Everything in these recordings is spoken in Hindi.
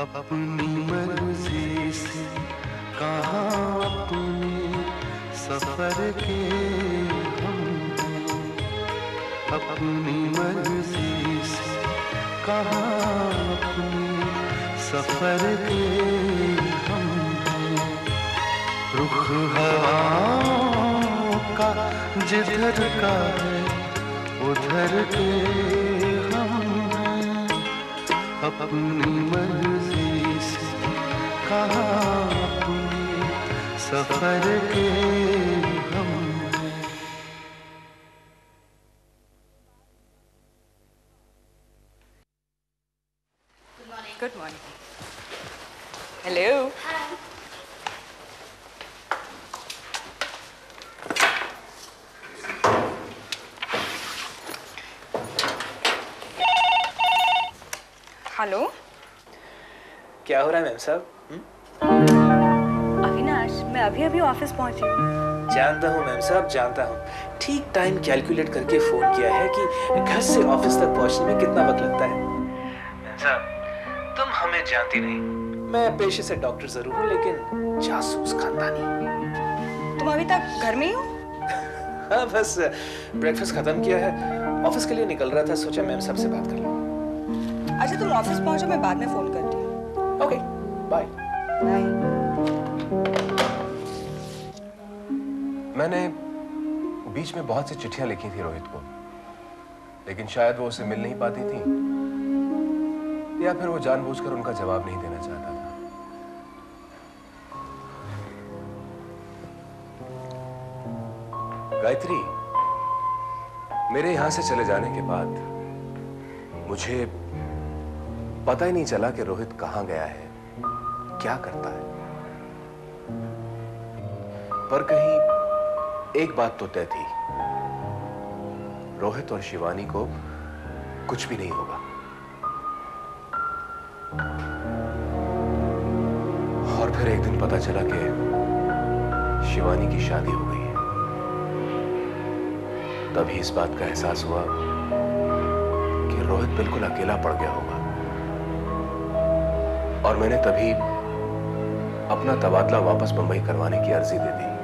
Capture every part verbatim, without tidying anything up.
अपनी मर्जी से कहाँ अपने सफर के हम हैं, अपनी मर्जी से कहाँ अपने सफर के हम हैं। रुख हवाओं का जिधर का है उधर के हम हैं, अपनी मर्जी से कहाँ अपने सफर के हम हैं। Good morning. Hello. Hi. Hello. क्या हो रहा है मैम साहब? अविनाश, मैं अभी अभी ऑफिस पहुंची हूँ। जानता हूँ मैम साहब, जानता हूँ। ठीक टाइम कैलकुलेट करके फोन किया है कि घर से ऑफिस तक पहुंचने में कितना वक्त लगता है। मैम साहब, तुम हमें जानती नहीं। मैं पेशे से डॉक्टर जरूर हूँ, लेकिन जासूस खानदानी। तुम अभी तक घर में ही हो? हाँ, बस ब्रेकफास्ट खत्म किया है, ऑफिस के लिए निकल रहा था, सोचा मैम साहब से बात कर लूँ। अच्छा, तुम ऑफिस पहुंचो, मैं बाद में फोन करती हूँ। Okay, bye. बाय। मैंने बीच में बहुत सी चिट्ठियां लिखी थी रोहित को, लेकिन शायद वो उसे मिल नहीं पाती थी, या फिर वो जानबूझकर उनका जवाब नहीं देना चाहता था। गायत्री, मेरे यहां से चले जाने के बाद मुझे पता ही नहीं चला कि रोहित कहां गया है, क्या करता है। पर कहीं एक बात तो तय थी, रोहित और शिवानी को कुछ भी नहीं होगा। और फिर एक दिन पता चला कि शिवानी की शादी हो गई है। तभी इस बात का एहसास हुआ कि रोहित बिल्कुल अकेला पड़ गया होगा, और मैंने तभी अपना तबादला वापस मुंबई करवाने की अर्जी दे दी।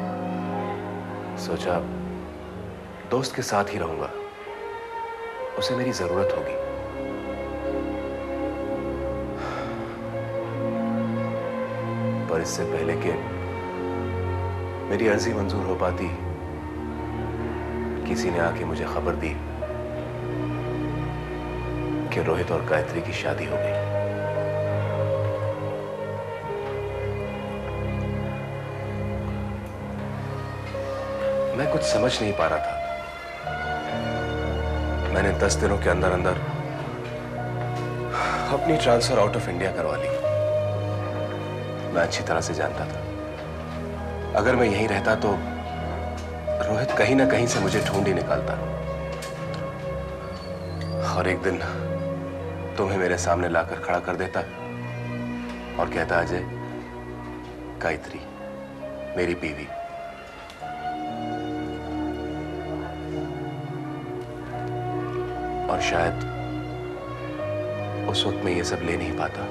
सोचा दोस्त के साथ ही रहूंगा, उसे मेरी जरूरत होगी। पर इससे पहले कि मेरी अर्जी मंजूर हो पाती, किसी ने आके मुझे खबर दी कि रोहित और गायत्री की शादी हो गई। मैं कुछ समझ नहीं पा रहा था। मैंने दस दिनों के अंदर अंदर अपनी ट्रांसफर आउट ऑफ इंडिया करवा ली। मैं अच्छी तरह से जानता था, अगर मैं यहीं रहता तो रोहित कहीं ना कहीं से मुझे ढूंढ ही निकालता, और एक दिन तुम्हें मेरे सामने लाकर खड़ा कर देता और कहता, अजय, गायत्री मेरी बीवी। और शायद उस वक्त मैं ये सब ले नहीं पाता।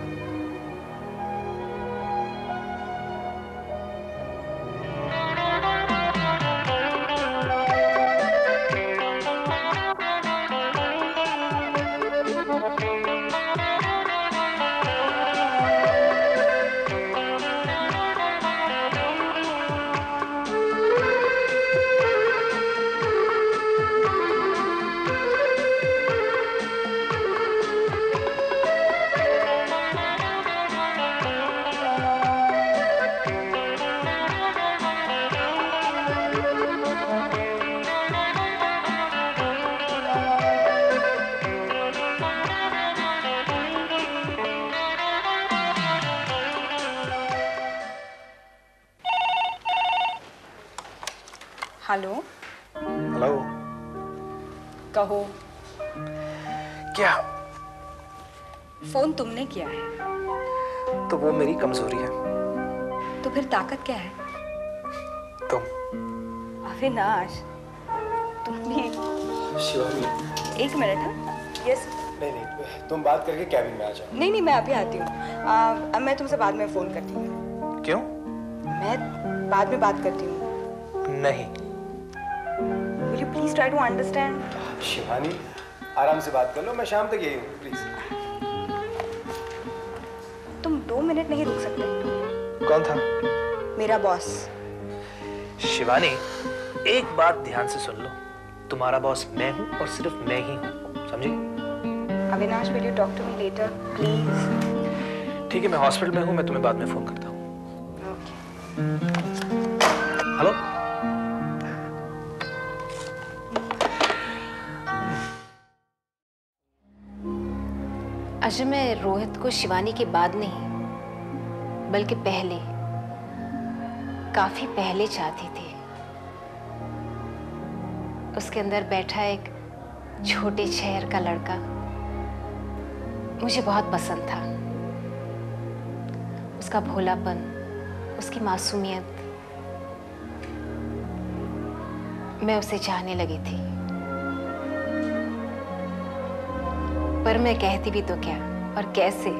हेलो। हेलो। कहो। क्या? फोन तुमने किया है। तो वो मेरी कमजोरी है। तो फिर ताकत क्या है? तुम। अविनाश, तुम भी। शिवानी। एक मिनट। हाँ, यस। नहीं नहीं, तुम बात करके कैबिन में आ जाओ। नहीं नहीं, मैं अभी आती हूँ। अब मैं तुमसे बाद में फ़ोन करती हूँ। क्यों? मैं बाद में बात करती हूँ। नहीं। Will you please try to understand? Shivani, आराम से बात कर लो, मैं शाम तक यही हूँ, प्लीज। तुम दो मिनट नहीं रुक सकते? कौन था? मेरा बॉस। शिवानी, एक बात ध्यान से सुन लो, तुम्हारा बॉस मैं हूँ और सिर्फ मैं ही हूँ, समझी? Avinash, will you talk to me later, please? ठीक है, मैं हॉस्पिटल में हूँ, मैं तुम्हें बाद में फोन करता हूँ। हेलो? अजय, मैं रोहित को शिवानी के बाद नहीं बल्कि पहले, काफी पहले चाहती थी। उसके अंदर बैठा एक छोटे शहर का लड़का मुझे बहुत पसंद था। उसका भोलापन, उसकी मासूमियत, मैं उसे चाहने लगी थी। पर मैं कहती भी तो क्या और कैसे?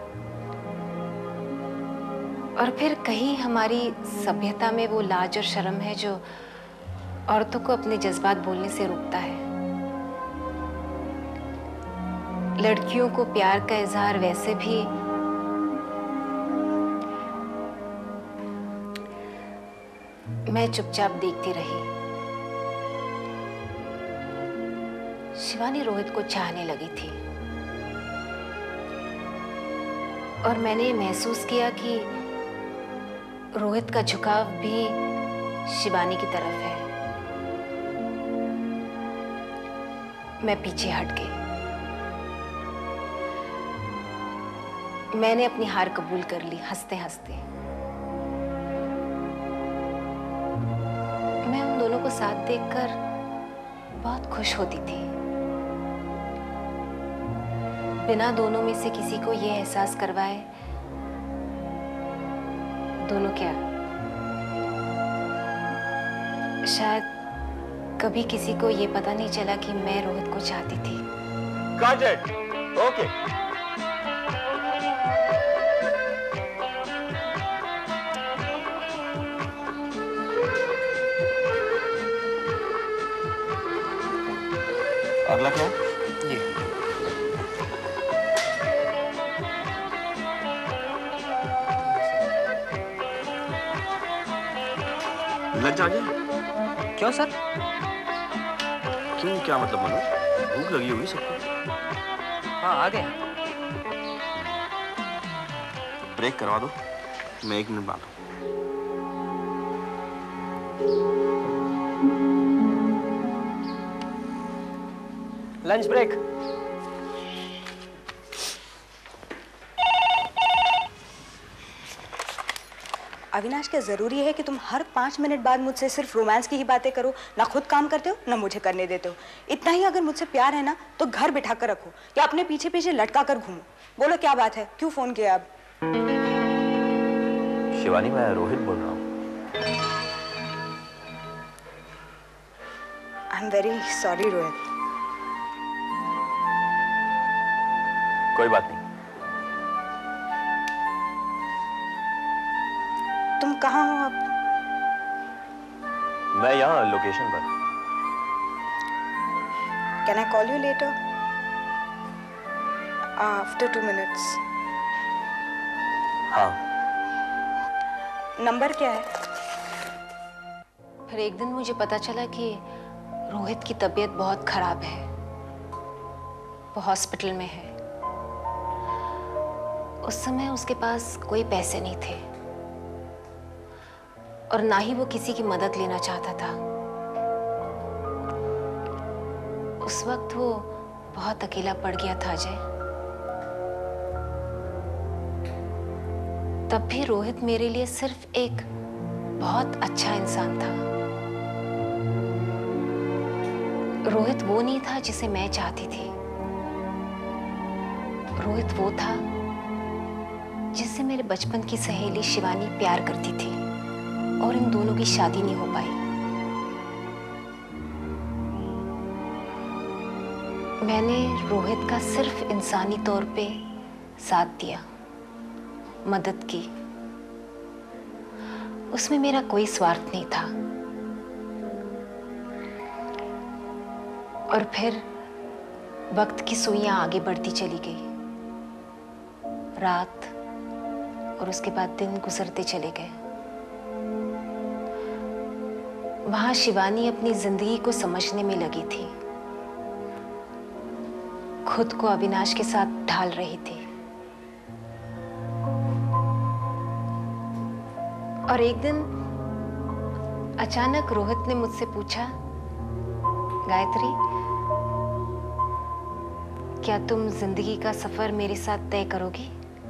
और फिर कहीं हमारी सभ्यता में वो लाज और शर्म है जो औरतों को अपने जज्बात बोलने से रोकता है। लड़कियों को प्यार का इजहार वैसे भी मैं चुपचाप देखती रही। शिवानी रोहित को चाहने लगी थी और मैंने महसूस किया कि रोहित का झुकाव भी शिवानी की तरफ है। मैं पीछे हट गई। मैंने अपनी हार कबूल कर ली हंसते हंसते। मैं उन दोनों को साथ देखकर बहुत खुश होती थी। बिना दोनों में से किसी को ये एहसास करवाए, दोनों क्या, शायद कभी किसी को ये पता नहीं चला कि मैं रोहित को चाहती थी। काजल, ओके। अगला क्या है? ये लंच आ गया? क्यों सर? क्यों, क्या मतलब मनोज? भूख लगी होगी सबको। हाँ, आ गए। ब्रेक करवा दो, मैं एक मिनट बाद। Lunch break. अविनाश, क्या जरूरी है कि तुम हर पाँच मिनट बाद मुझसे सिर्फ रोमांस की ही बातें करो? ना खुद काम करते हो ना मुझे करने देते हो। इतना ही अगर मुझसे प्यार है ना तो घर बिठा कर रखो या अपने पीछे पीछे लटका कर घूमो। बोलो क्या बात है, क्यों फोन किया? अब शिवानी, मैं रोहित बोल रहा हूँ। I am very sorry Rohit. कोई बात नहीं। तुम कहाँ हो अब? मैं यहाँ लोकेशन पर। Can I call you later? After two minutes. हाँ। नंबर क्या है? फिर एक दिन मुझे पता चला कि रोहित की तबीयत बहुत खराब है। वो हॉस्पिटल में है। उस समय उसके पास कोई पैसे नहीं थे और ना ही वो किसी की मदद लेना चाहता था। उस वक्त वो बहुत अकेला पड़ गया था अजय। तब भी रोहित मेरे लिए सिर्फ एक बहुत अच्छा इंसान था। रोहित वो नहीं था जिसे मैं चाहती थी। रोहित वो था जिससे मेरे बचपन की सहेली शिवानी प्यार करती थी और इन दोनों की शादी नहीं हो पाई। मैंने रोहित का सिर्फ इंसानी तौर पे साथ दिया, मदद की। उसमें मेरा कोई स्वार्थ नहीं था। और फिर वक्त की सुइयां आगे बढ़ती चली गई। रात और उसके बाद दिन गुजरते चले गए। वहां शिवानी अपनी जिंदगी को समझने में लगी थी, खुद को अविनाश के साथ ढाल रही थी। और एक दिन अचानक रोहित ने मुझसे पूछा, गायत्री, क्या तुम जिंदगी का सफर मेरे साथ तय करोगी?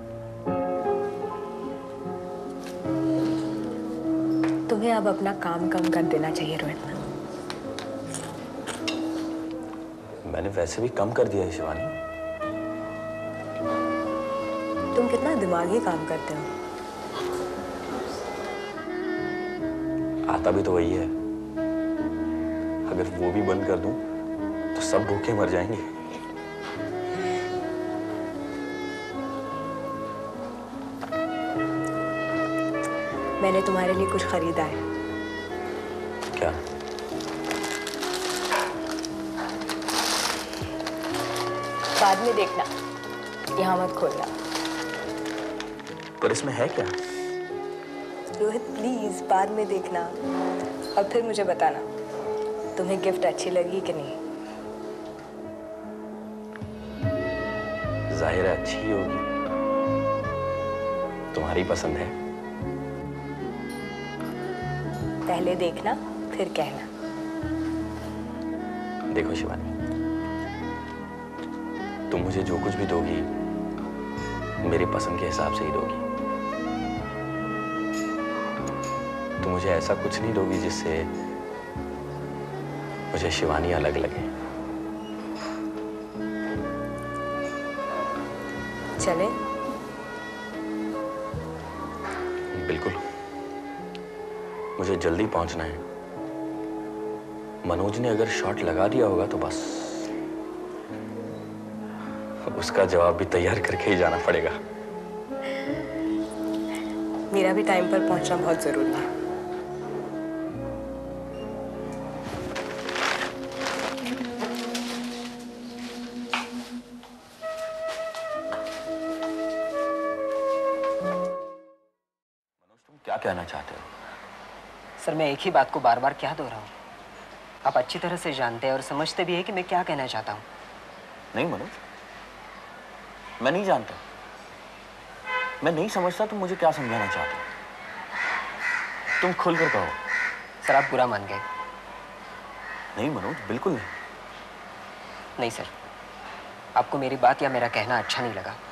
तुम्हें अब अपना काम कम कर देना चाहिए रोहित। मैंने वैसे भी कम कर दिया है शिवानी। तुम कितना दिमागी काम करते हो। आता भी तो वही है। अगर वो भी बंद कर दूं तो सब भूखे मर जाएंगे। मैंने तुम्हारे लिए कुछ खरीदा है। क्या? बाद में देखना, यहाँ मत खोलना। पर इसमें है क्या? रोहित प्लीज बाद में देखना और फिर मुझे बताना तुम्हें गिफ्ट अच्छी लगी कि नहीं। जाहिर है अच्छी ही होगी, तुम्हारी पसंद है। पहले देखना फिर कहना। देखो शिवानी, तुम मुझे जो कुछ भी दोगी मेरी पसंद के हिसाब से ही दोगी। तुम मुझे ऐसा कुछ नहीं दोगी जिससे मुझे शिवानी अलग लगे। चले? बिल्कुल, मुझे जल्दी पहुंचना है। मनोज ने अगर शॉट लगा दिया होगा तो बस उसका जवाब भी तैयार करके ही जाना पड़ेगा। मेरा भी टाइम पर पहुंचना बहुत जरूरी है। मनोज, तुम क्या कहना चाहते हो? सर, मैं एक ही बात को बार बार क्या दोहराऊं? आप अच्छी तरह से जानते हैं और समझते भी हैं कि मैं क्या कहना चाहता हूं। नहीं मनोज, मैं नहीं जानता, मैं नहीं समझता तुम मुझे क्या समझाना चाहते हो। तुम खुलकर कहो। सर, आप बुरा मान गए। नहीं मनोज, बिल्कुल नहीं। नहीं सर, आपको मेरी बात या मेरा कहना अच्छा नहीं लगा।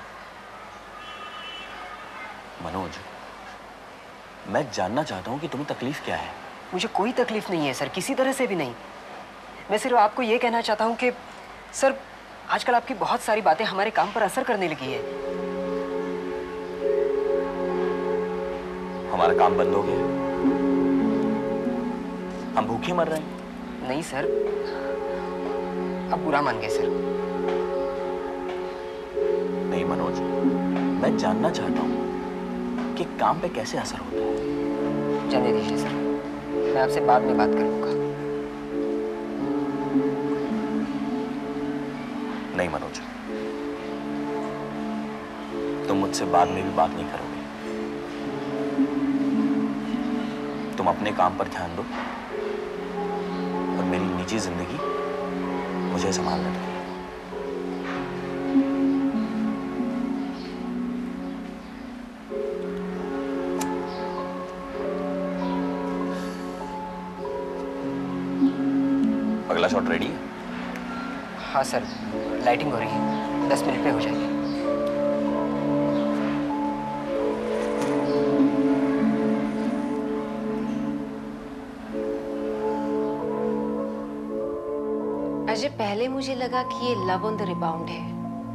मनोज, मैं जानना चाहता हूं कि तुम्हें तकलीफ क्या है। मुझे कोई तकलीफ नहीं है सर, किसी तरह से भी नहीं। मैं सिर्फ आपको ये कहना चाहता हूं कि सर, आजकल आपकी बहुत सारी बातें हमारे काम पर असर करने लगी है। हमारा काम बंद हो गया, हम भूखे मर रहे हैं। नहीं सर, आप बुरा मान गए सर। नहीं मनोज, मैं जानना चाहता हूं कि काम पे कैसे असर होता है। जाने दीजिए सर, मैं आपसे बाद में बात कर लूंगा। नहीं मनोज, तुम मुझसे बाद में भी बात नहीं करोगे। तुम अपने काम पर ध्यान दो और मेरी निजी जिंदगी मुझे संभालने दो। अगला शॉट रेडी है? हाँ सर, लाइटिंग हो रही है, दस मिनट में हो जाएगी। अजय, पहले मुझे लगा कि ये लव ऑन द रिबाउंड है।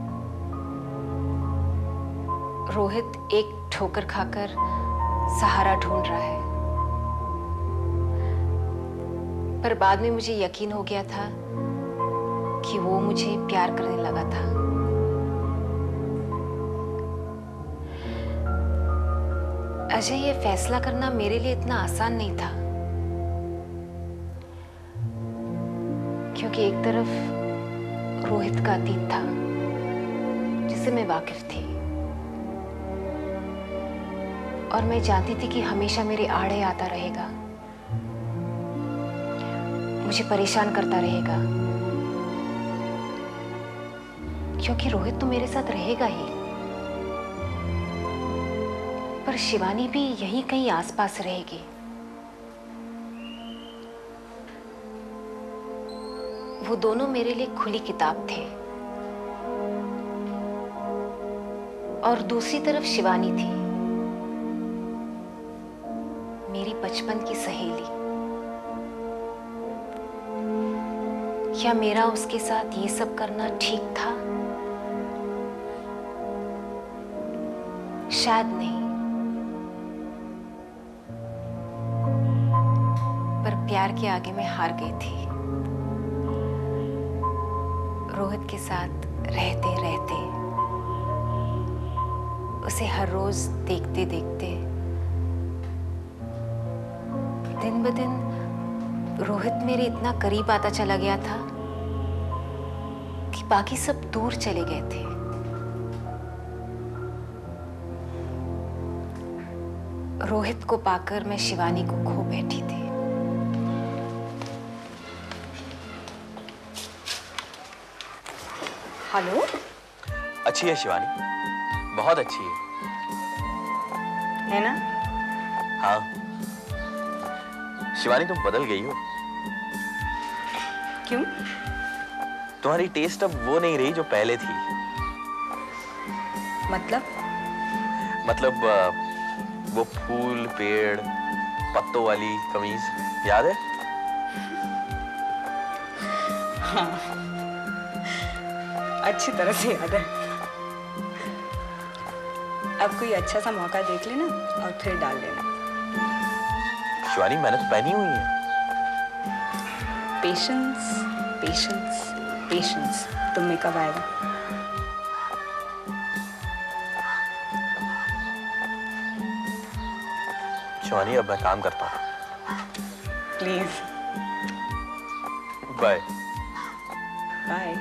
रोहित एक ठोकर खाकर सहारा ढूंढ रहा है, पर बाद में मुझे यकीन हो गया था कि वो मुझे प्यार करने लगा था। अजय, ये फैसला करना मेरे लिए इतना आसान नहीं था, क्योंकि एक तरफ रोहित का अतीत था जिससे मैं वाकिफ थी, और मैं जानती थी कि हमेशा मेरे आड़े आता रहेगा, मुझे परेशान करता रहेगा, क्योंकि रोहित तो मेरे साथ रहेगा ही, पर शिवानी भी यहीं कहीं आसपास रहेगी। वो दोनों मेरे लिए खुली किताब थे, और दूसरी तरफ शिवानी थी, मेरी बचपन की सहेली। क्या मेरा उसके साथ ये सब करना ठीक था? शायद नहीं, पर प्यार के आगे मैं हार गई थी। रोहित के साथ रहते रहते, उसे हर रोज देखते देखते, दिन ब दिन रोहित मेरे इतना करीब आता चला गया था कि बाकी सब दूर चले गए थे। रोहित को पाकर मैं शिवानी को खो बैठी थी। हेलो। अच्छी है शिवानी, बहुत अच्छी है। है ना? हाँ शिवानी, तुम बदल गई हो। क्यों? तुम्हारी टेस्ट अब वो नहीं रही जो पहले थी। मतलब? मतलब वो फूल, पेड़, पत्तों वाली कमीज याद है? हाँ, अच्छी तरह से याद है। अब कोई अच्छा सा मौका देख लेना और फिर डाल लेना। शिवानी, मैंने तो पहनी हुई है। Patience, patience, patience. तुम में कब आएगा? शिवानी, अब मैं काम करता हूँ। Please. Bye. Bye.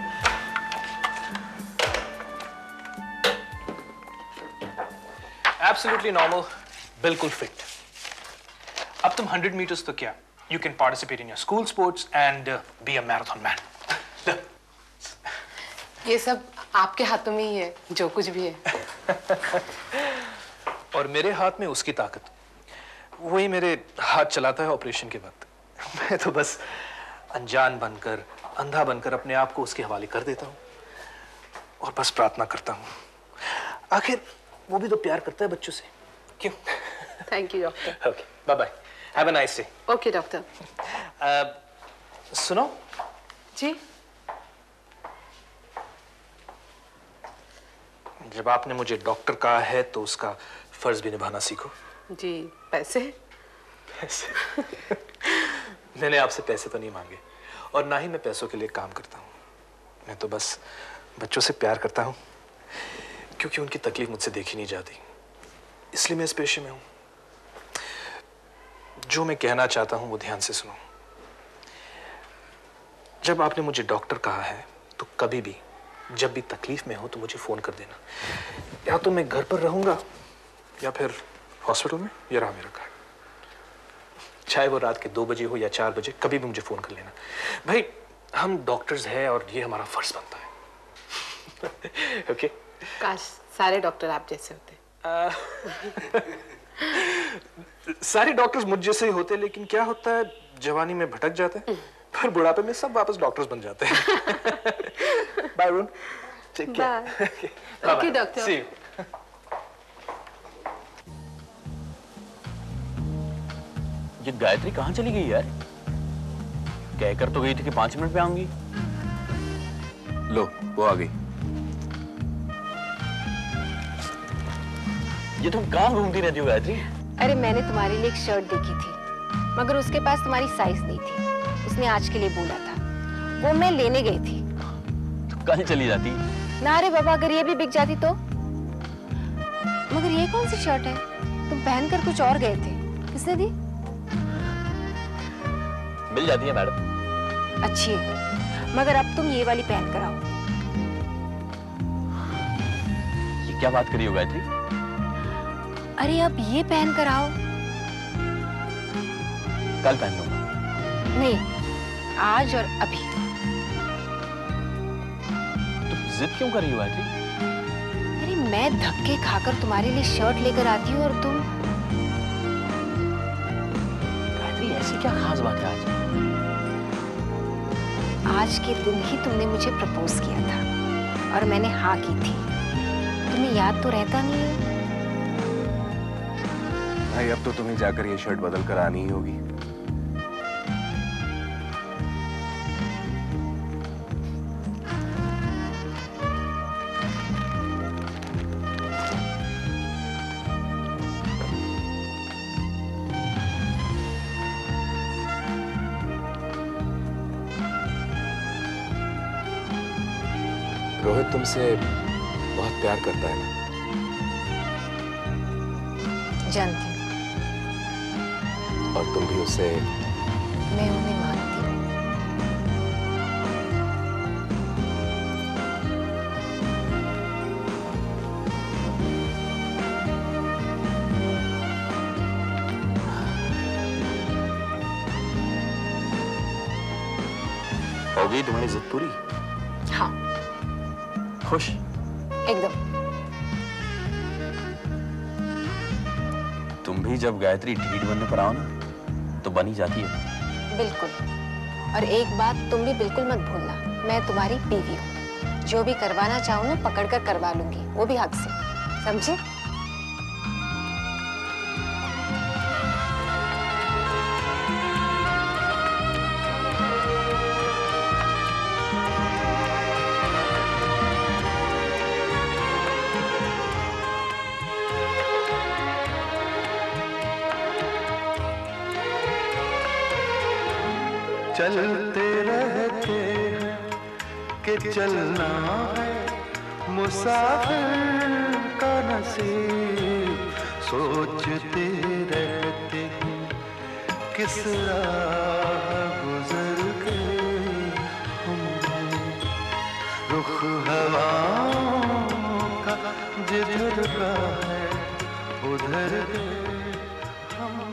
Absolutely normal, बिल्कुल फिट। अब तुम हंड्रेड मीटर्स तो क्या, you can participate in your school sports and be a marathon man. ये सब आपके हाथों में ही है, जो कुछ भी है। और मेरे हाथ में उसकी ताकत, वही मेरे हाथ चलाता है ऑपरेशन के वक्त। मैं तो बस अनजान बनकर, अंधा बनकर अपने आप को उसके हवाले कर देता हूँ और बस प्रार्थना करता हूँ। आखिर वो भी तो प्यार करता है बच्चों से, क्यों? Thank you doctor. Okay, bye bye, have a nice day. Okay doctor. सुनो जी। जब आपने मुझे डॉक्टर कहा है तो उसका फर्ज भी निभाना सीखो। जी। पैसे? पैसे? मैंने आपसे पैसे तो नहीं मांगे, और ना ही मैं पैसों के लिए काम करता हूँ। मैं तो बस बच्चों से प्यार करता हूँ, क्योंकि उनकी तकलीफ मुझसे देखी नहीं जाती, इसलिए मैं इस पेशे में हूँ। जो मैं कहना चाहता हूँ वो ध्यान से सुनो। जब आपने मुझे डॉक्टर कहा है तो कभी भी जब भी तकलीफ में हो तो मुझे फोन कर देना। या तो मैं घर पर रहूंगा या फिर हॉस्पिटल में, ये रहा मेरा कार्ड। चाहे वो रात के दो बजे हो या चार बजे, कभी भी मुझे फोन कर लेना। भाई, हम डॉक्टर्स हैं और ये हमारा फर्ज बनता है। ओके? काश सारे डॉक्टर आप जैसे होते। सारे डॉक्टर्स मुझ जैसे ही होते, लेकिन क्या होता है, जवानी में भटक जाते हैं, पर बुढ़ापे में सब वापस डॉक्टर्स बन जाते हैं। बाय रुन, take care. Okay doctor. See you. ये गायत्री कहाँ चली गई यार? कहकर तो गई थी कि पांच मिनट में आऊंगी। लो, वो आ गई। ये तुम कहाँ घूमती रहती हो गायत्री? अरे मैंने तुम्हारे लिए एक शर्ट देखी थी, मगर उसके पास तुम्हारी साइज नहीं थी। उसने आज के लिए बोला था, वो मैं लेने गई थी। कल चली जाती। ना रे बाबा, अगर ये भी बिक जाती तो। मगर ये कौन सी शर्ट है? तुम पहनकर कुछ और गए थे, किसने दी? मिल जाती है मैडम। अच्छी है, मगर अब तुम ये वाली पहन कर आओ। ये क्या बात करी हो गायत्री? अरे अब ये पहन कर आओ। कल पहन लूंगा। नहीं, आज और अभी। तुम जिद क्यों कर रही हो गायत्री? अरे मैं धक्के खाकर तुम्हारे लिए शर्ट लेकर आती हूँ और तुम। गायत्री ऐसी क्या खास बात है आज? आज के दिन ही तुमने मुझे प्रपोज किया था और मैंने हाँ की थी। तुम्हें याद तो रहता नहीं है? भाई अब तो तुम्हें जाकर ये शर्ट बदल कर आनी ही होगी। रोहित तुमसे बहुत प्यार करता है ना? जानती हूँ। और तुम भी उसे? मैं उन्हें मानती हूँ। हो गई तुम्हारी जिद पूरी? हाँ। खुश? एकदम। तुम भी जब गायत्री ढीठ बनने पर आओ ना तो बनी जाती है। बिल्कुल। और एक बात तुम भी बिल्कुल मत भूलना, मैं तुम्हारी बीवी हूँ। जो भी करवाना चाहूँ ना पकड़ कर करवा लूंगी, वो भी हक से, समझे? चलते रहते हैं कि चलना है मुसाफिर का नसीब, सोचते रहते हैं किस राह गुजर के हमने रुख हवाओं का जिधर का है उधर हम